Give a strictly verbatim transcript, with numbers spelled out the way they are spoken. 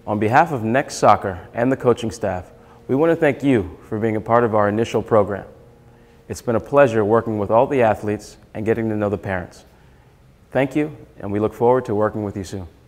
On behalf of Next Soccer and the coaching staff, we want to thank you for being a part of our initial program. It's been a pleasure working with all the athletes and getting to know the parents. Thank you, and we look forward to working with you soon.